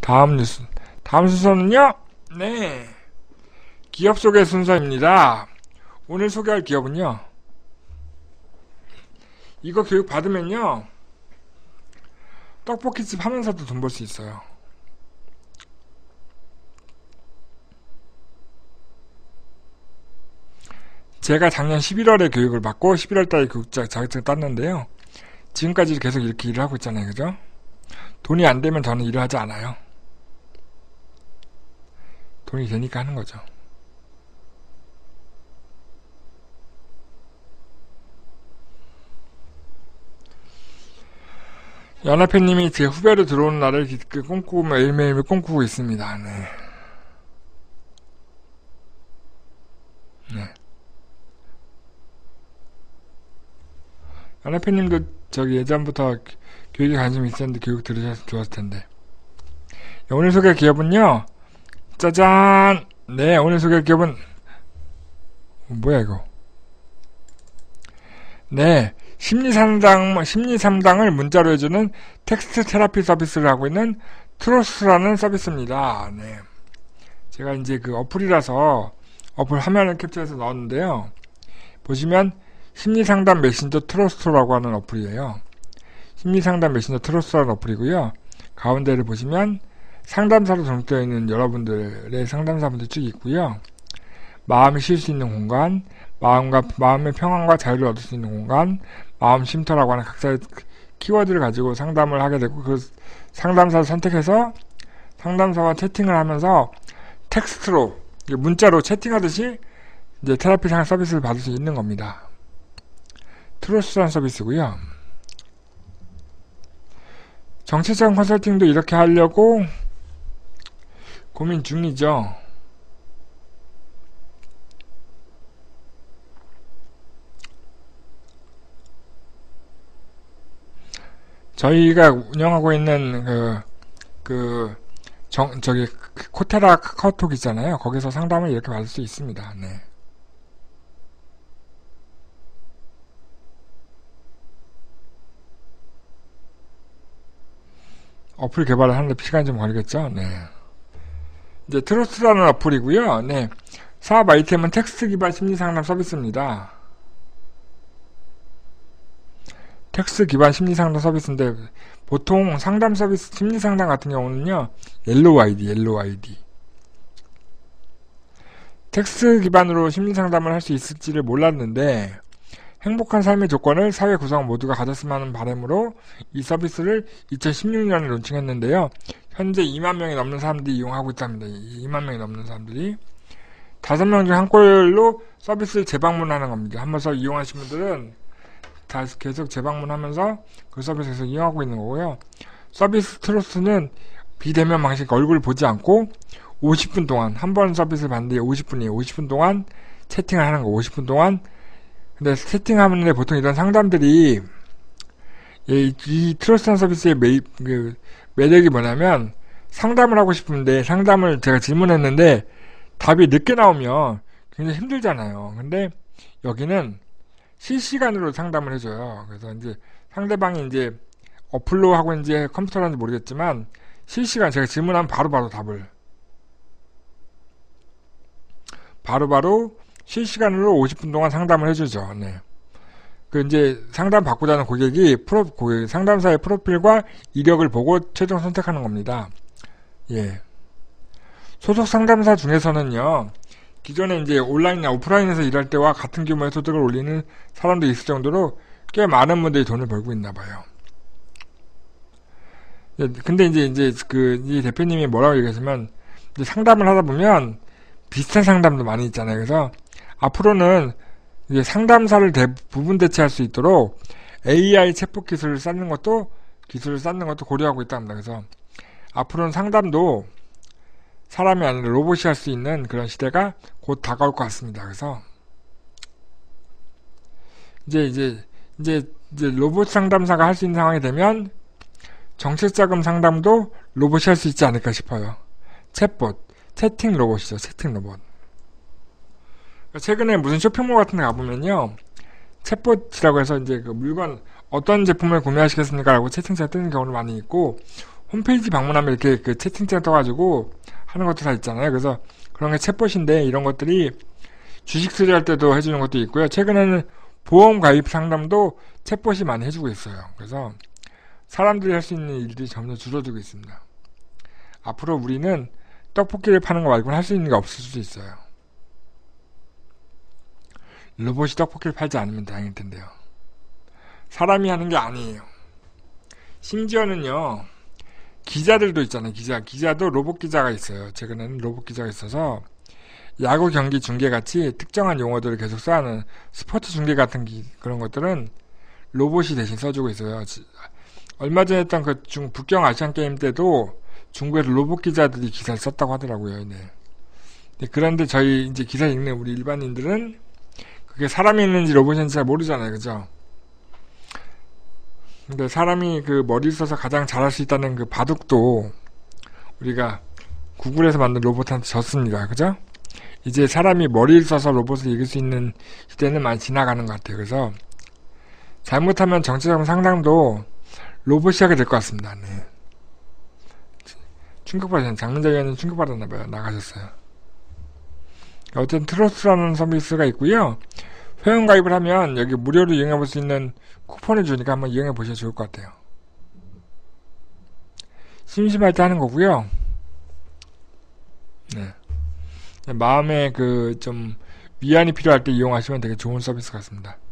다음 순서는요? 네. 기업 소개 순서입니다. 오늘 소개할 기업은요. 이거 교육 받으면요. 떡볶이집 하면서도 돈 벌 수 있어요. 제가 작년 11월에 교육을 받고 11월달에 교육자 자격증을 땄는데요. 지금까지 계속 이렇게 일을 하고 있잖아요. 그죠? 돈이 안 되면 저는 일을 하지 않아요. 돈이 되니까 하는 거죠. 연합회님이 제 후배로 들어오는 날을 꿈꾸고 매일매일 꿈꾸고 있습니다. 네. 네. 연합회님도 저기 예전부터 교육에 관심이 있었는데 교육 들으셔서 좋았을 텐데. 오늘 소개할 기업은요. 짜잔! 네, 오늘 소개할 기업은 뭐야 이거? 네, 심리 상담을 문자로 해주는 텍스트 테라피 서비스를 하고 있는 트로스라는 서비스입니다. 네, 제가 이제 그 어플이라서 어플 화면을 캡처해서 넣었는데요. 보시면 심리상담 메신저 트로스라고 하는 어플이에요. 심리상담 메신저 트로스라는 어플이고요. 가운데를 보시면 상담사로 등록되어 있는 여러분들의 상담사분들 쭉 있고요. 마음이 쉴 수 있는 공간, 마음의 평안과 자유를 얻을 수 있는 공간, 마음 쉼터라고 하는 각자의 키워드를 가지고 상담을 하게 되고, 그 상담사를 선택해서 상담사와 채팅을 하면서 텍스트로, 문자로 채팅하듯이 이제 테라피 상담 서비스를 받을 수 있는 겁니다. 트로스라는 서비스고요. 정체성 컨설팅도 이렇게 하려고 고민 중이죠. 저희가 운영하고 있는 저기 코테라 카카오톡 있잖아요. 거기서 상담을 이렇게 받을 수 있습니다. 네. 어플 개발을 하는데 시간이 좀 걸리겠죠? 네. 이제 트로스라는 어플이고요. 네. 사업 아이템은 텍스트 기반 심리상담 서비스입니다. 텍스트 기반 심리상담 서비스인데 보통 상담 서비스 심리상담 같은 경우는요. 옐로우 아이디. 텍스트 기반으로 심리상담을 할 수 있을지를 몰랐는데 행복한 삶의 조건을 사회 구성 모두가 가졌으면 하는 바람으로 이 서비스를 2016년에 론칭했는데요. 현재 2만 명이 넘는 사람들이 이용하고 있답니다. 2만 명이 넘는 사람들이 5명 중 한 꼴로 서비스를 재방문하는 겁니다. 한번 이용하신 분들은 다시 계속 재방문하면서 그 서비스에서 이용하고 있는 거고요. 서비스 트로스는 비대면 방식 얼굴 보지 않고 50분 동안 한 번 서비스를 받는데 50분이에요. 50분 동안 채팅을 하는 거. 50분 동안. 근데 채팅하는데 보통 이런 상담들이 이 트로스라는 서비스의 매력이 뭐냐면 상담을 하고 싶은데 상담을 제가 질문했는데 답이 늦게 나오면 굉장히 힘들잖아요. 근데 여기는 실시간으로 상담을 해줘요. 그래서 이제 상대방이 이제 어플로 하고 이제 컴퓨터로 하는지 모르겠지만 실시간 제가 질문하면 바로바로 답을 바로바로 실시간으로 50분 동안 상담을 해주죠. 네. 그 이제 상담 받고자 하는 고객이 상담사의 프로필과 이력을 보고 최종 선택하는 겁니다. 예. 소속 상담사 중에서는요. 기존에 이제 온라인이나 오프라인에서 일할 때와 같은 규모의 소득을 올리는 사람도 있을 정도로 꽤 많은 분들이 돈을 벌고 있나 봐요. 근데 이제 이 대표님이 뭐라고 얘기하시면 이제 상담을 하다 보면 비슷한 상담도 많이 있잖아요. 그래서 앞으로는 이제 상담사를 부분 대체할 수 있도록 AI 챗봇 기술을 쌓는 것도 고려하고 있답니다. 그래서 앞으로는 상담도 사람이 아니라 로봇이 할 수 있는 그런 시대가 곧 다가올 것 같습니다. 그래서 이제 로봇 상담사가 할 수 있는 상황이 되면 정책자금 상담도 로봇이 할 수 있지 않을까 싶어요. 챗봇, 채팅 로봇이죠. 채팅 로봇. 최근에 무슨 쇼핑몰 같은 데 가보면요. 챗봇이라고 해서 이제 그 물건 어떤 제품을 구매하시겠습니까? 라고 채팅창에 뜨는 경우도 많이 있고 홈페이지 방문하면 이렇게 그 채팅창 떠가지고 하는 것도 다 있잖아요. 그래서 그런 게 챗봇인데 이런 것들이 주식 수리할 때도 해주는 것도 있고요. 최근에는 보험 가입 상담도 챗봇이 많이 해주고 있어요. 그래서 사람들이 할 수 있는 일들이 점점 줄어들고 있습니다. 앞으로 우리는 떡볶이를 파는 거 말고는 할 수 있는 게 없을 수도 있어요. 로봇이 떡볶이를 팔지 않으면 다행일 텐데요. 사람이 하는 게 아니에요. 심지어는요, 기자들도 있잖아요. 기자도 로봇 기자가 있어요. 최근에는 로봇 기자가 있어서 야구 경기 중계 같이 특정한 용어들을 계속 써하는 스포츠 중계 같은 그런 것들은 로봇이 대신 써주고 있어요. 얼마 전에 했던 그 북경 아시안 게임 때도 중국에서 로봇 기자들이 기사를 썼다고 하더라고요. 네. 그런데 저희 이제 기사 읽는 우리 일반인들은 그게 사람이 있는지 로봇인지 잘 모르잖아요. 그죠? 근데 사람이 그 머리를 써서 가장 잘할 수 있다는 그 바둑도 우리가 구글에서 만든 로봇한테 졌습니다. 그죠? 이제 사람이 머리를 써서 로봇을 이길 수 있는 시대는 많이 지나가는 것 같아요. 그래서 잘못하면 정치적 상담도 로봇이 하게 될 것 같습니다. 네. 충격받았어요. 장민자 의원님 충격받았나봐요. 나가셨어요. 어쨌든 트러스트라는 서비스가 있고요. 회원가입을 하면 여기 무료로 이용해볼 수 있는 쿠폰을 주니까 한번 이용해보셔도 좋을 것 같아요. 심심할 때 하는 거고요. 네. 마음에 그 좀 위안이 필요할 때 이용하시면 되게 좋은 서비스 같습니다.